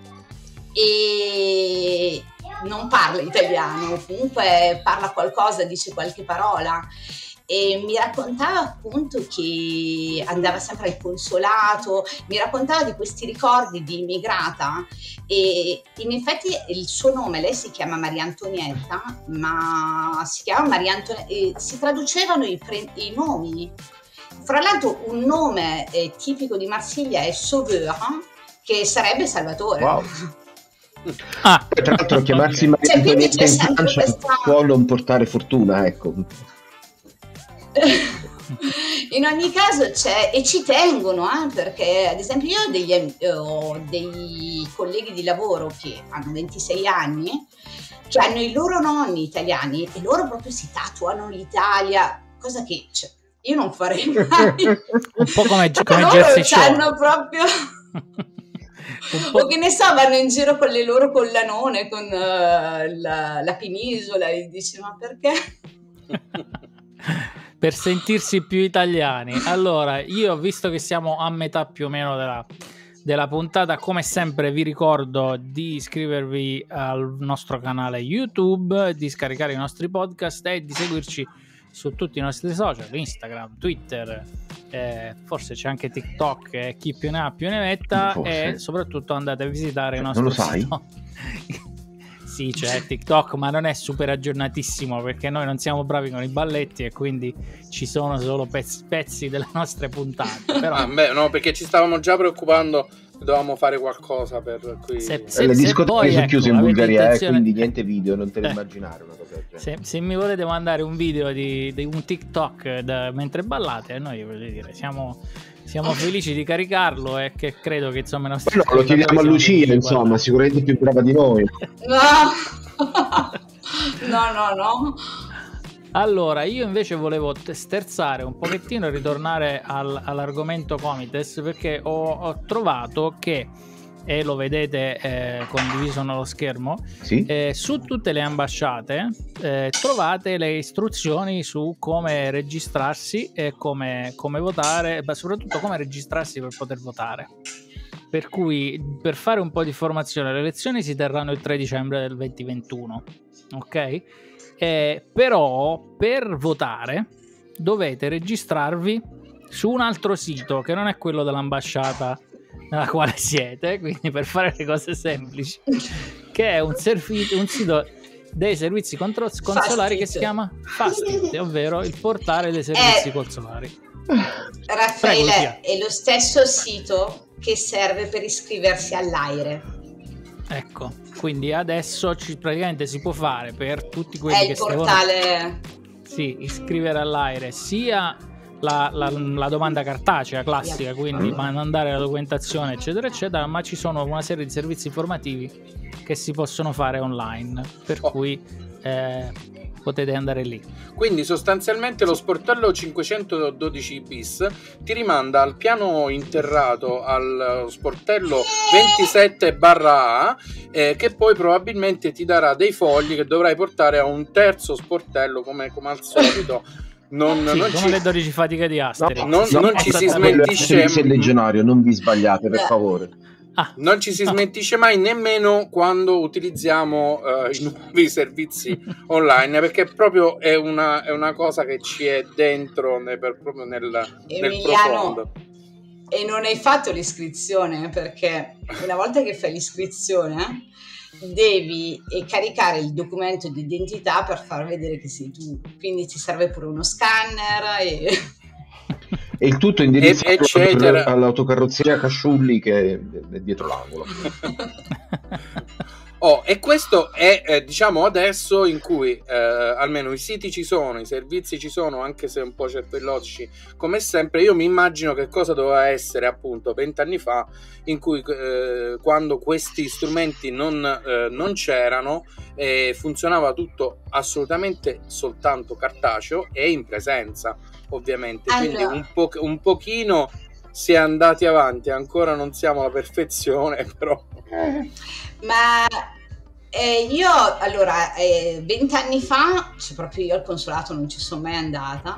e non parla italiano, comunque parla qualcosa, dice qualche parola, e mi raccontava appunto che andava sempre al consolato, mi raccontava di questi ricordi di immigrata, e in effetti il suo nome, lei si chiama Maria Antonietta, ma si chiama Maria Antonietta, e si traducevano i, pre- i nomi. Fra l'altro un nome eh, tipico di Marsiglia è Sauveur, che sarebbe Salvatore. Wow. Ah, tra l'altro chiamarsi Maria cioè, Antonietta in Francia questa... può non portare fortuna, ecco. In ogni caso c'è, e ci tengono, eh, perché ad esempio io ho degli, ho dei colleghi di lavoro che hanno ventisei anni, che hanno i loro nonni italiani e loro proprio si tatuano l'Italia, cosa che cioè, io non farei mai. Un po' come, come loro Jersey Shore. Hanno proprio... o che ne so, vanno in giro con le loro collanone, con uh, la, la penisola, e dici ma perché? Per sentirsi più italiani. Allora, io visto che siamo a metà più o meno della, della puntata, come sempre vi ricordo di iscrivervi al nostro canale YouTube, di scaricare i nostri podcast e di seguirci su tutti i nostri social, Instagram, Twitter, eh, forse c'è anche TikTok, e chi più ne ha più ne metta, forse. E soprattutto andate a visitare il nostro non lo sai? sito. Sì, c'è TikTok, ma non è super aggiornatissimo perché noi non siamo bravi con i balletti e quindi ci sono solo pezzi, pezzi delle nostre puntate. Però... Ah, beh, no, perché ci stavamo già preoccupando, dovevamo fare qualcosa per cui... Se, se, le discoteche sono ecco, chiuse in Bulgaria, intenzione... eh, quindi niente video, non te lo eh. immaginare una cosa del genere. Se, se mi volete mandare un video di, di un TikTok da, mentre ballate, noi voglio dire, siamo... Siamo felici di caricarlo e che credo che insomma i nostri... No, lo chiediamo a Lucia, insomma, sicuramente più brava di noi. No, no, no, no. Allora, io invece volevo sterzare un pochettino e ritornare al, all'argomento Comites, perché ho, ho trovato che, e lo vedete eh, condiviso nello schermo, sì? eh, su tutte le ambasciate eh, trovate le istruzioni su come registrarsi e come, come votare, ma soprattutto come registrarsi per poter votare. Per cui, per fare un po' di formazione, le elezioni si terranno il tre dicembre del duemilaventuno, ok? Eh, però per votare dovete registrarvi su un altro sito che non è quello dell'ambasciata nella quale siete, quindi per fare le cose semplici, che è un, servizio, un sito dei servizi contro- consolari che si chiama Fastit, ovvero il portale dei servizi eh, consolari. Raffaele, Prego, è lo stesso sito che serve per iscriversi all'Aire. Ecco, quindi adesso ci, praticamente si può fare per tutti quelli è che il portale... sì, iscrivere all'Aire sia la, la, la domanda cartacea classica, quindi mandare la documentazione eccetera eccetera, ma ci sono una serie di servizi informativi che si possono fare online, per oh. cui eh, potete andare lì. Quindi sostanzialmente lo sportello cinquecentododici bis ti rimanda al piano interrato al sportello ventisette barra A, eh, che poi probabilmente ti darà dei fogli che dovrai portare a un terzo sportello come, come al solito. Non, sì, non come ci... le dodici fatiche di Asterix. No, non, no, non ci si smentisce. Se legionario, non vi sbagliate, per favore. Ah, non ci si smentisce mai, nemmeno quando utilizziamo uh, i nuovi servizi online, perché proprio è una, è una cosa che ci è dentro nel, proprio nel, nel profondo. E non hai fatto l'iscrizione, perché una volta che fai l'iscrizione devi caricare il documento di identità per far vedere che sei tu, quindi ti serve pure uno scanner e... e il tutto indirizzato all'autocarrozzeria Casciulli che è dietro l'angolo. Oh, e questo è eh, diciamo adesso in cui eh, almeno i siti ci sono, i servizi ci sono, anche se un po' cervellotici come sempre. Io mi immagino che cosa doveva essere appunto vent'anni fa, in cui eh, quando questi strumenti non, eh, non c'erano, eh, funzionava tutto assolutamente soltanto cartaceo e in presenza, ovviamente. Allora. Quindi un, po- un pochino si è andati avanti, ancora non siamo alla perfezione, però... Ma eh, io allora vent'anni eh, fa, cioè proprio io al consolato non ci sono mai andata,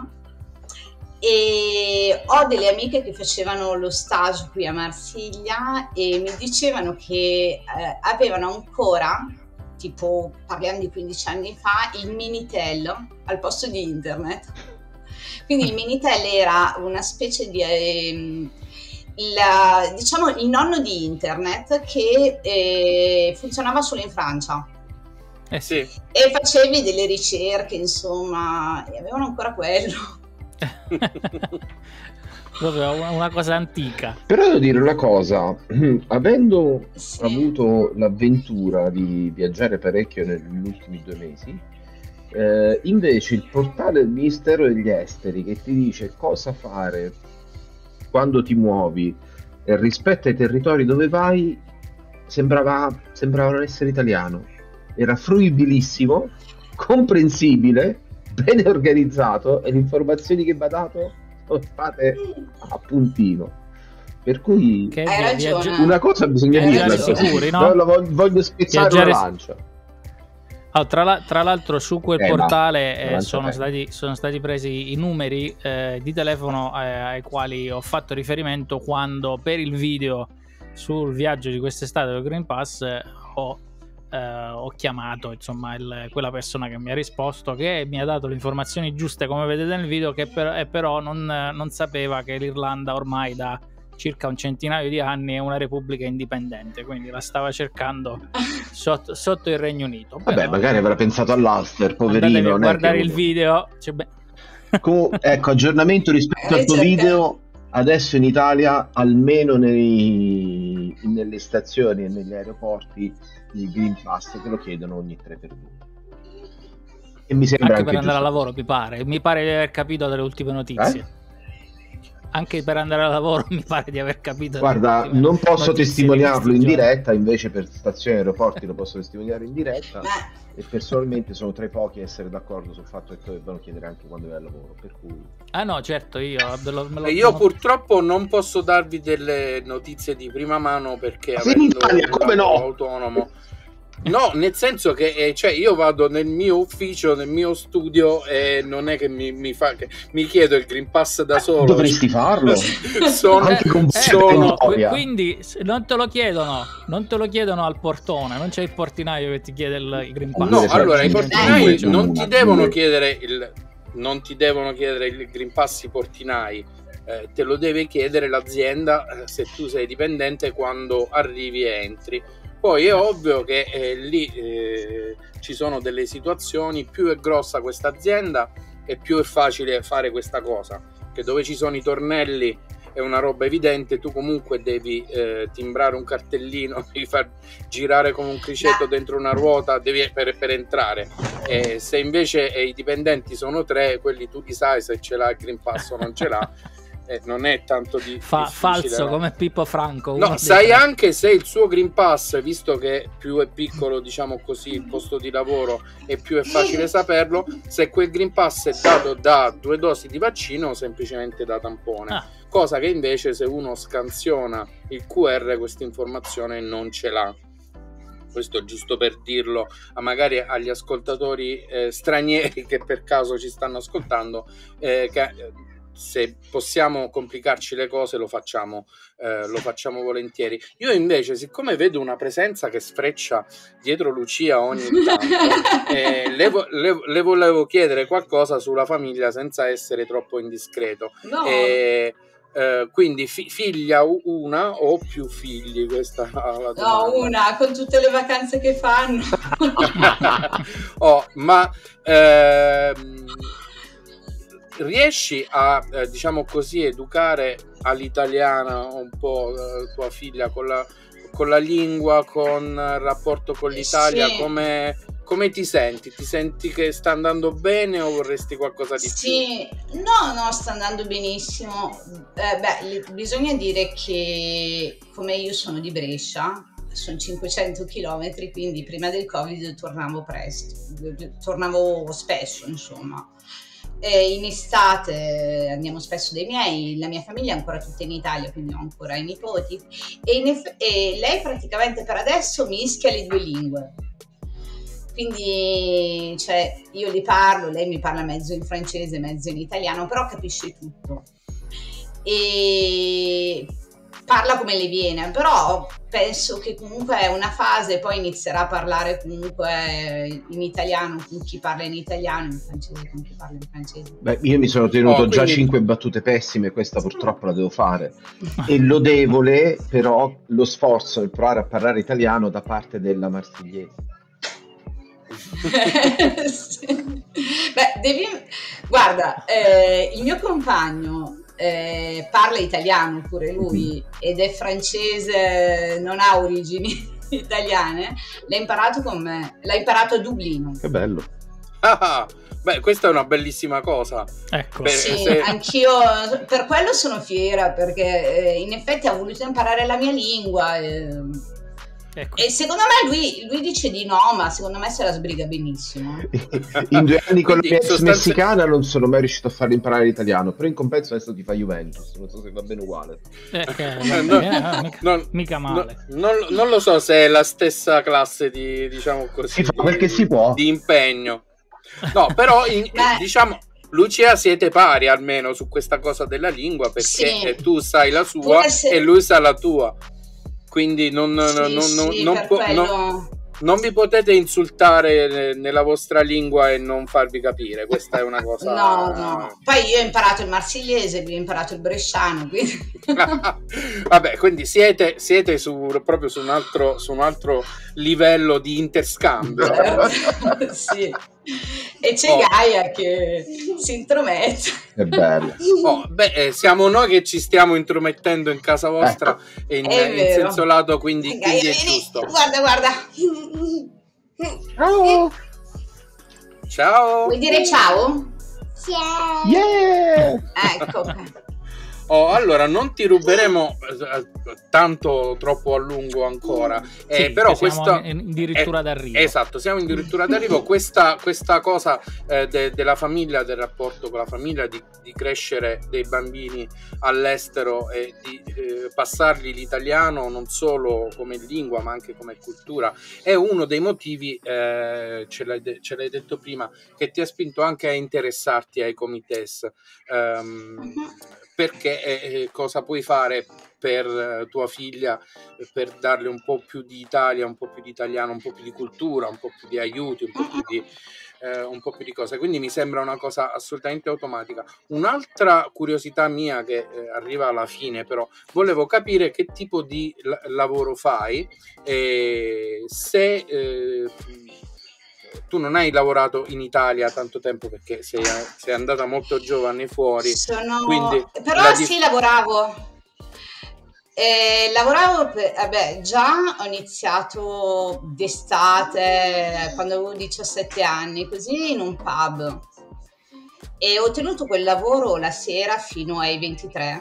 e ho delle amiche che facevano lo stage qui a Marsiglia e mi dicevano che eh, avevano ancora, tipo parliamo di quindici anni fa, il Minitel al posto di internet. Quindi il Minitel era una specie di eh, il, diciamo il nonno di internet che eh, funzionava solo in Francia. Eh sì. E facevi delle ricerche, insomma, e avevano ancora quello. Proprio una cosa antica. Però devo dire una cosa, avendo sì. avuto l'avventura di viaggiare parecchio negli ultimi due mesi, Eh, invece il portale del Ministero degli Esteri che ti dice cosa fare quando ti muovi eh, rispetto ai territori dove vai, sembrava, sembrava non essere italiano. Era fruibilissimo, comprensibile, bene organizzato, e le informazioni che mi ha dato sono state a puntino. Per cui Hai ragione. una cosa bisogna Hai dirla ragione. così, no? no? Voglio, voglio spezzare Viaggiare- una lancia. Ah, tra, la- tra l'altro su quel Eh, portale no, eh, non sono, c'è. stati, sono stati presi i numeri eh, di telefono eh, ai quali ho fatto riferimento quando per il video sul viaggio di quest'estate del Green Pass eh, ho, eh, ho chiamato insomma il- quella persona che mi ha risposto, che mi ha dato le informazioni giuste come vedete nel video, che per- eh, però non, non sapeva che l'Irlanda ormai da circa un centinaio di anni è una repubblica indipendente, quindi la stava cercando sotto, sotto il Regno Unito. Vabbè, Però, magari avrà pensato all'Ulster, andatevi poverino. a non è guardare che- il video, c'è be- Com- ecco, aggiornamento rispetto al tuo Cerca- video. Adesso in Italia, almeno nei- nelle stazioni e negli aeroporti, il Green Pass te lo chiedono ogni tre per due. E mi sembra anche anche, per andare al giusto. lavoro, mi pare mi pare di aver capito dalle ultime notizie. Eh? Anche per andare al lavoro mi pare di aver capito. Guarda, dalle ultime non posso notizie di testimoniarlo questi in giorni. diretta, invece per stazioni e aeroporti lo posso testimoniare in diretta. Ma E personalmente sono tra i pochi a essere d'accordo sul fatto che te lo devono chiedere anche quando vai al lavoro. Per cui Ah no, certo, io me lo- me lo- E io no. purtroppo non posso darvi delle notizie di prima mano perché Ma sei in avendo Italia, un come lavoro no? autonomo. No, nel senso che eh, cioè io vado nel mio ufficio, nel mio studio e non è che mi, mi fa che mi chiedo il Green Pass da solo. dovresti farlo. Sono, Anche con Eh, sono- qui- memoria. quindi s- non te lo chiedono, non te lo chiedono al portone, non c'è il portinaio che ti chiede il, il Green Pass. No, Due, allora i due, portinai due, non una, ti devono due. chiedere il non ti devono chiedere il Green Pass i portinai, eh, te lo deve chiedere l'azienda eh, se tu sei dipendente quando arrivi e entri. Poi è ovvio che eh, lì eh, ci sono delle situazioni, più è grossa questa azienda e più è facile fare questa cosa, che dove ci sono i tornelli è una roba evidente, tu comunque devi eh, timbrare un cartellino, devi far girare come un criceto dentro una ruota devi, per, per entrare. E se invece eh, i dipendenti sono tre, quelli tu li sai se ce l'ha il Green Pass o non ce l'ha. Eh, non è tanto di Fa- difficile, falso no? come Pippo Franco. uno No, dei sai tre. anche se il suo Green Pass, visto che più è piccolo, diciamo così, il posto di lavoro e più è facile saperlo, se quel Green Pass è dato da due dosi di vaccino o semplicemente da tampone. Ah. Cosa che invece se uno scansiona il Q R questa informazione non ce l'ha. Questo giusto per dirlo a magari agli ascoltatori eh, stranieri che per caso ci stanno ascoltando, eh, che eh, se possiamo complicarci le cose lo facciamo, eh, lo facciamo volentieri. Io invece, siccome vedo una presenza che sfreccia dietro Lucia ogni tanto, eh, le, vo- le- le volevo chiedere qualcosa sulla famiglia senza essere troppo indiscreto. no, Eh, eh, quindi fi- figlia u- una o più figli? Questa è la no, domanda. una, con tutte le vacanze che fanno. Oh, ma ehm, riesci a, eh, diciamo così, educare all'italiana un po' eh, tua figlia con la, con la lingua, con il rapporto con l'Italia? Sì. Come, come ti senti? Ti senti che sta andando bene o vorresti qualcosa di più? Sì, no, no, sta andando benissimo. Eh, beh, li- bisogna dire che come io sono di Brescia, sono cinquecento chilometri, quindi prima del Covid tornavo presto, tornavo spesso, insomma. E in estate andiamo spesso dai miei, la mia famiglia è ancora tutta in Italia, quindi ho ancora i nipoti. E, in eff- e lei praticamente per adesso mischia le due lingue. Quindi cioè, io li parlo, lei mi parla mezzo in francese, mezzo in italiano, però capisce tutto. E parla come le viene, però penso che comunque è una fase, poi inizierà a parlare comunque in italiano con chi parla in italiano, in francese con chi parla in francese. Beh, io mi sono tenuto Oh, già quindi- cinque battute pessime, questa purtroppo la devo fare. E lodevole però lo sforzo nel provare a parlare italiano da parte della marsigliese. Sì. Beh, devi... Guarda, eh, il mio compagno eh, parla italiano pure lui ed è francese, non ha origini italiane, l'ha imparato con me, l'ha imparato a Dublino. Che bello. Ah, beh, questa è una bellissima cosa. Ecco. Per, Sì, se... anch'io per quello sono fiera, perché eh, in effetti ha voluto imparare la mia lingua. Eh, ecco. E secondo me lui, lui dice di no, ma secondo me se la sbriga benissimo. In due anni con Quindi, la mia ex sostanzi... messicana non sono mai riuscito a farlo imparare l'italiano, però in compenso adesso ti fa Juventus, non so se va bene uguale. Eh, okay, va no, bene, eh, mica, non, mica male. No, non, non lo so se è la stessa classe di, diciamo così, si fa perché si può. Di impegno. No, però in, diciamo Lucia siete pari almeno su questa cosa della lingua, perché sì. tu sai la sua se... e lui sa la tua. Quindi non, sì, non, non, sì, non, po- non, non vi potete insultare nella vostra lingua e non farvi capire. Questa è una cosa. No, no. Poi io ho imparato il marsigliese, lui ha imparato il bresciano. Quindi... Vabbè, quindi siete, siete su, proprio su un altro, su un altro livello di interscambio. Sì. E c'è oh. Gaia che si intromette. È bello. Oh, beh, siamo noi che ci stiamo intromettendo in casa vostra eh. in, in senso lato, quindi, Gaia, quindi è vieni. giusto. Guarda, guarda. Ciao. Ciao. Vuoi dire ciao? Ciao. Yeah. Ecco. Oh, allora non ti ruberemo tanto troppo a lungo ancora, eh, sì, però siamo questo addirittura eh, d'arrivo. Esatto, siamo addirittura d'arrivo. Questa, questa cosa eh, de, della famiglia, del rapporto con la famiglia, di, di crescere dei bambini all'estero e di eh, passargli l'italiano non solo come lingua ma anche come cultura, è uno dei motivi, eh, ce, l'hai de- ce l'hai detto prima, che ti ha spinto anche a interessarti ai comites. Um, perché eh, cosa puoi fare per eh, tua figlia per darle un po' più di Italia, un po' più di italiano, un po' più di cultura, un po' più di aiuti, un po' più di, eh, un po' più di cose. Quindi mi sembra una cosa assolutamente automatica. Un'altra curiosità mia che eh, arriva alla fine, però, volevo capire che tipo di la- lavoro fai e se... Eh, tu non hai lavorato in Italia tanto tempo perché sei, sei andata molto giovane fuori. Sono... Quindi però dif- sì, lavoravo. Eh, lavoravo, per, vabbè, già ho iniziato d'estate, quando avevo diciassette anni, così in un pub. E ho tenuto quel lavoro la sera fino ai ventitré.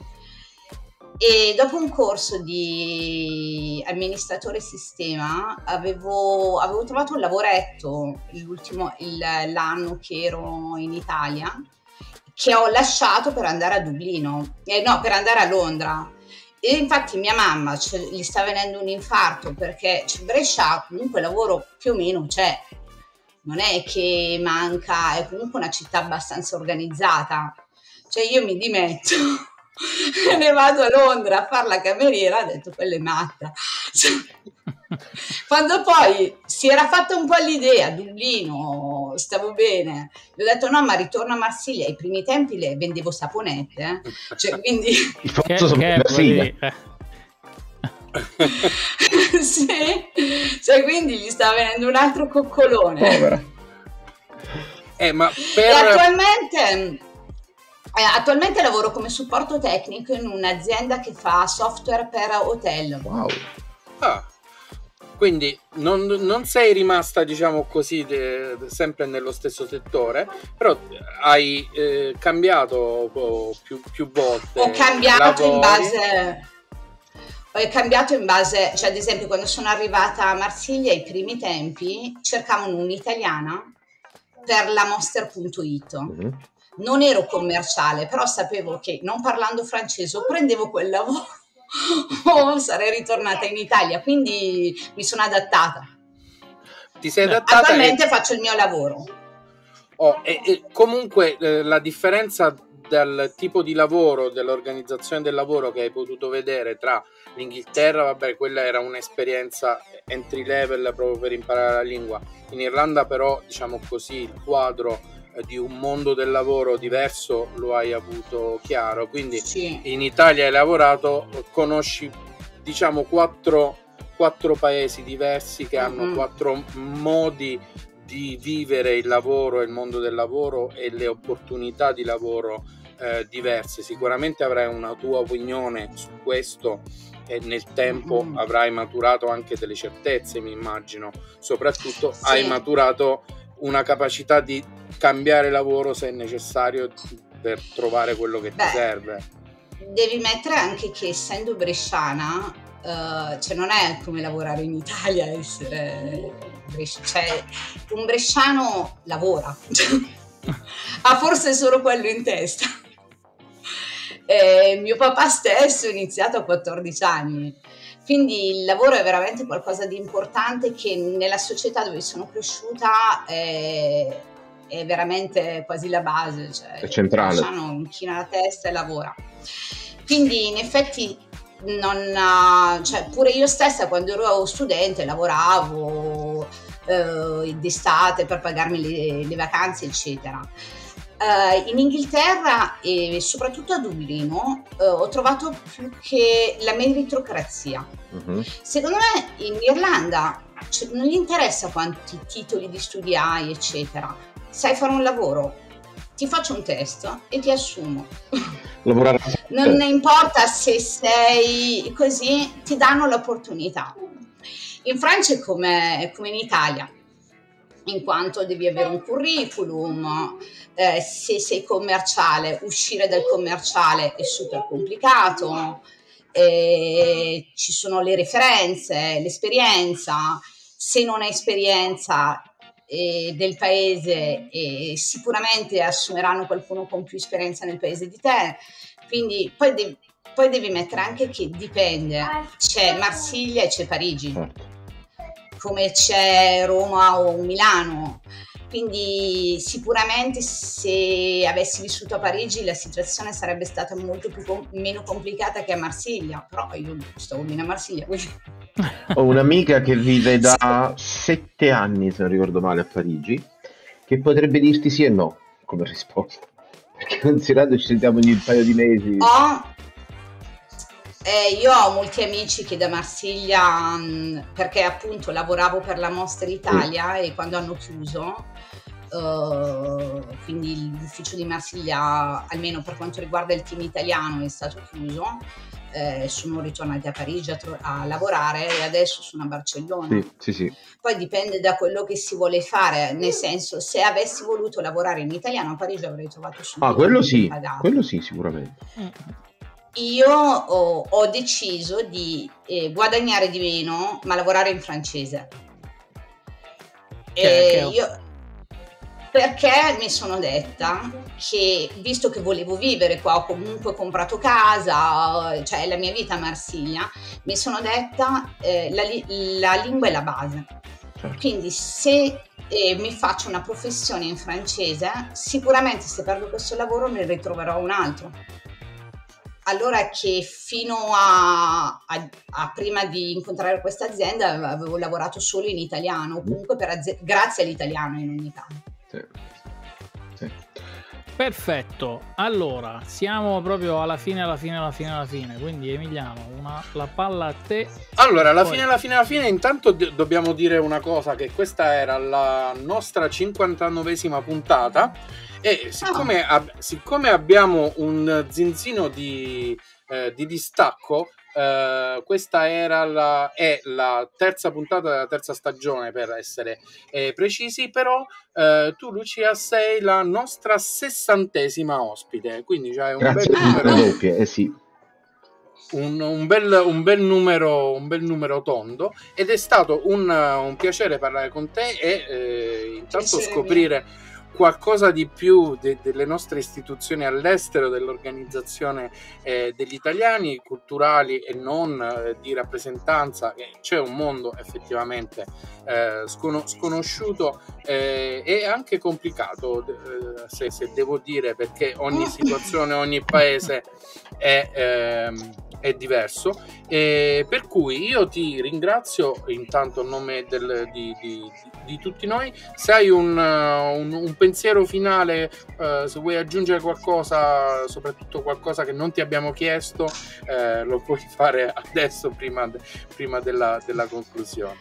E dopo un corso di amministratore sistema avevo, avevo trovato un lavoretto l'ultimo, il, l'anno che ero in Italia, che ho lasciato per andare a Dublino, eh, no, per andare a Londra. E infatti mia mamma cioè, gli sta venendo un infarto perché Brescia comunque lavoro più o meno c'è, non è che manca, è comunque una città abbastanza organizzata. Cioè io mi dimetto ne vado a Londra a fare la cameriera, ha detto quella è matta. Quando poi si era fatta un po' l'idea a Dublino, stavo bene, gli ho detto no, ma ritorno a Marsiglia. Ai primi tempi le vendevo saponette, eh? Cioè quindi che, che sì, cioè quindi gli sta venendo un altro coccolone. Povera. Eh, ma per... E attualmente Eh, attualmente lavoro come supporto tecnico in un'azienda che fa software per hotel. Wow. Ah, quindi non, non sei rimasta, diciamo così, de, de, sempre nello stesso settore, però hai eh, cambiato più, più volte. Ho cambiato lavori. in base... Ho cambiato in base... Cioè, ad esempio, quando sono arrivata a Marsiglia, ai primi tempi, cercavano un'italiana per la Monster punto it. Mm-hmm. Non ero commerciale, però sapevo che non parlando francese prendevo quel lavoro o sarei ritornata in Italia, quindi mi sono adattata. Ti sei adattata? Attualmente e... faccio il mio lavoro. Oh, e, e comunque eh, la differenza del tipo di lavoro, dell'organizzazione del lavoro che hai potuto vedere tra l'Inghilterra, vabbè, quella era un'esperienza entry level proprio per imparare la lingua. In Irlanda però, diciamo così, il quadro di un mondo del lavoro diverso lo hai avuto chiaro, quindi sì. In Italia hai lavorato, conosci diciamo quattro, quattro paesi diversi che hanno mm-hmm. quattro modi di vivere il lavoro, il mondo del lavoro e le opportunità di lavoro eh, diverse. Sicuramente avrai una tua opinione su questo e nel tempo mm-hmm. avrai maturato anche delle certezze, mi immagino. Soprattutto sì. hai maturato una capacità di cambiare lavoro se è necessario per trovare quello che Beh, ti serve. Devi mettere anche che essendo bresciana, uh, cioè non è come lavorare in Italia, essere bresciano, cioè un bresciano lavora, ha forse solo quello in testa. Eh, mio papà stesso è iniziato a quattordici anni, quindi il lavoro è veramente qualcosa di importante che nella società dove sono cresciuta è, è veramente quasi la base, cioè è centrale. Inchina la testa e lavora. Quindi in effetti non, cioè, pure io stessa quando ero studente lavoravo eh, d'estate per pagarmi le, le vacanze eccetera. Uh, in Inghilterra e soprattutto a Dublino uh, ho trovato più che la meritocrazia. Uh-huh. Secondo me in Irlanda cioè, non gli interessa quanti titoli di studi hai eccetera, sai fare un lavoro, ti faccio un test e ti assumo. Lavorare. Non ne importa se sei così, ti danno l'opportunità. In Francia è come, come in Italia, in quanto devi avere un curriculum, eh, se sei commerciale, uscire dal commerciale è super complicato, eh, ci sono le referenze, l'esperienza, se non hai esperienza eh, del paese eh, sicuramente assumeranno qualcuno con più esperienza nel paese di te, quindi poi devi, poi devi mettere anche che dipende, c'è Marsiglia e c'è Parigi, come c'è Roma o Milano, quindi sicuramente se avessi vissuto a Parigi la situazione sarebbe stata molto più com- meno complicata che a Marsiglia, però io stavo bene a Marsiglia. Quindi... Ho un'amica che vive da sette anni, se non ricordo male, a Parigi, che potrebbe dirti sì e no come risposta, perché considerando ci sentiamo ogni paio di mesi. Oh. Eh, io ho molti amici che da Marsiglia, mh, perché appunto lavoravo per la Mostra Italia mm. e quando hanno chiuso, uh, quindi l'ufficio di Marsiglia, almeno per quanto riguarda il team italiano, è stato chiuso, eh, sono ritornati a Parigi a, tro- a lavorare e adesso sono a Barcellona. Sì, sì, sì. Poi dipende da quello che si vuole fare, nel senso se avessi voluto lavorare in italiano a Parigi avrei trovato subito. Ah, quello sì, quello sì, sicuramente. Mm. Io ho, ho deciso di eh, guadagnare di meno ma lavorare in francese e io, perché mi sono detta che visto che volevo vivere qua, ho comunque comprato casa, cioè la mia vita a Marsiglia, mi sono detta eh, la, la lingua è la base, quindi se eh, mi faccio una professione in francese sicuramente se perdo questo lavoro ne ritroverò un altro. Allora che fino a, a, a prima di incontrare questa azienda avevo lavorato solo in italiano, comunque per azi- grazie all'italiano in ogni caso. Sì. Sì. Perfetto, allora siamo proprio alla fine, alla fine, alla fine, alla fine. Quindi Emiliano, una, la palla a te. Allora, alla Poi... fine, alla fine, alla fine, intanto d- dobbiamo dire una cosa, che questa era la nostra cinquantanovesima puntata. E siccome, ab- siccome abbiamo un zinzino di, eh, di distacco, eh, questa era la, è la terza puntata della terza stagione per essere eh, precisi, però eh, tu Lucia sei la nostra sessantesima ospite, quindi c'hai un Grazie bel numero, doppie, eh sì. un, un, bel, un, bel numero, un bel numero tondo, ed è stato un, un piacere parlare con te e eh, intanto scoprire qualcosa di più de- delle nostre istituzioni all'estero, dell'organizzazione eh, degli italiani, culturali e non, eh, di rappresentanza, che c'è un mondo effettivamente eh, scono- sconosciuto eh, e anche complicato, eh, se, se devo dire, perché ogni situazione, ogni paese è, ehm, è diverso, e per cui io ti ringrazio intanto a nome del, di, di, di tutti noi. Se hai un, un, un pensiero finale, uh, se vuoi aggiungere qualcosa, soprattutto qualcosa che non ti abbiamo chiesto, eh, lo puoi fare adesso prima, de, prima della, della conclusione.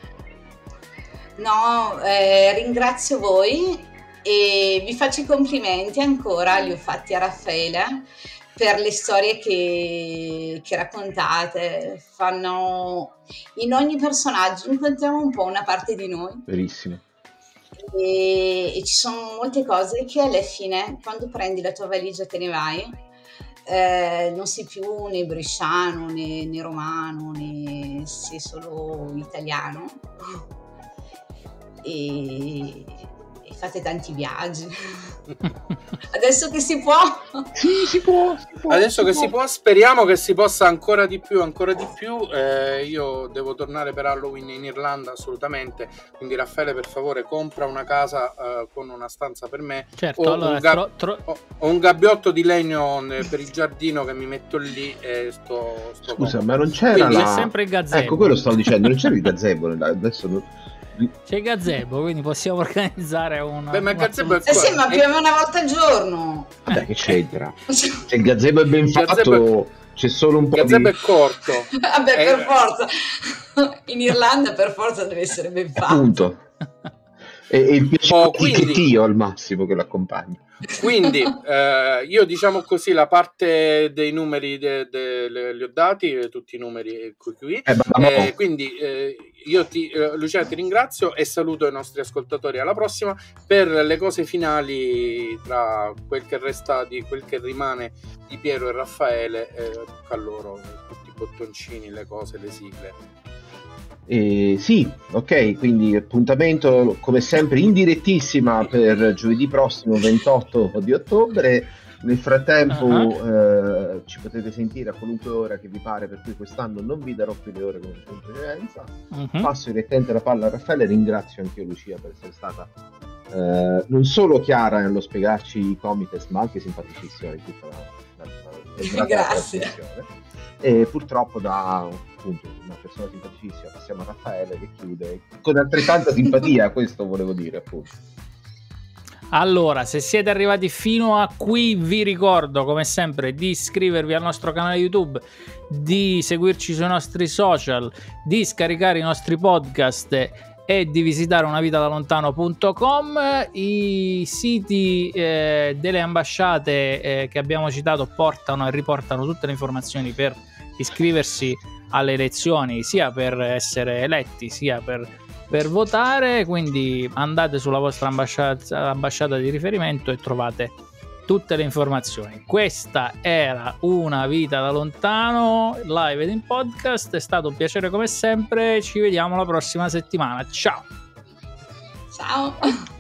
No, eh, ringrazio voi e vi faccio i complimenti ancora, li ho fatti a Raffaele per le storie che, che raccontate. Fanno in ogni personaggio incontriamo un po' una parte di noi. Verissimo. e, e ci sono molte cose che alla fine, quando prendi la tua valigia e te ne vai, eh, non sei più né bresciano né, né romano, né sei solo italiano e, e fate tanti viaggi. Adesso che si può, sì, si può, si può adesso si che può. si può, speriamo che si possa ancora di più, ancora di più. Eh, io devo tornare per Halloween in Irlanda assolutamente, quindi Raffaele, per favore, compra una casa uh, con una stanza per me. Certo, o, allora, un ga- tro- tro- o, o un gabbiotto di legno per il giardino che mi metto lì e sto, sto Scusa, comodo. ma non c'era Quindi la... c'è sempre il gazebo. Ecco, quello stavo dicendo, non c'era il gazebo, adesso non... C'è il gazebo, quindi possiamo organizzare una... Beh, ma il una- gazebo è eh sì, ma Eh, più o meno una volta al giorno. Vabbè, che c'entra? Se il gazebo è ben Il fatto, gazebo c'è solo un il po' gazebo di... è corto. Vabbè, Eh, per forza. In Irlanda per forza deve essere ben fatto. Appunto. E, e il piacere Oh, di quindi- Dio al massimo che l'accompagna. Quindi eh, io, diciamo così, la parte dei numeri de, de- le- li ho dati, eh, tutti i numeri qui, qui. Eh, ma- ma- Eh, quindi eh, io ti, eh, Lucia, ti ringrazio e saluto i nostri ascoltatori. Alla prossima per le cose finali, tra quel che resta di quel che rimane di Piero e Raffaele, eh, a loro tutti i bottoncini, le cose, le sigle. Eh, sì, ok, quindi appuntamento come sempre in direttissima per giovedì prossimo ventotto di ottobre. Nel frattempo Uh-huh. eh, ci potete sentire a qualunque ora che vi pare, per cui quest'anno non vi darò più le ore come in precedenza. Mhm. Passo direttamente la palla a Raffaele, ringrazio anche io Lucia per essere stata eh, non solo chiara nello spiegarci i comites, ma anche simpaticissima di tutta la, la, la, la Grazie. trasmissione. E purtroppo da appunto una persona simpaticissima passiamo a Raffaele che chiude con altrettanta simpatia, questo volevo dire appunto. Allora, se siete arrivati fino a qui, vi ricordo come sempre di iscrivervi al nostro canale YouTube, di seguirci sui nostri social, di scaricare i nostri podcast e di visitare unavitadalontano punto com. I siti eh, delle ambasciate eh, che abbiamo citato portano e riportano tutte le informazioni per iscriversi alle elezioni, sia per essere eletti sia per, per votare, quindi andate sulla vostra ambasciata, ambasciata di riferimento e trovate tutte le informazioni. Questa era Una vita da lontano live ed in podcast, è stato un piacere come sempre, ci vediamo la prossima settimana, ciao. Ciao.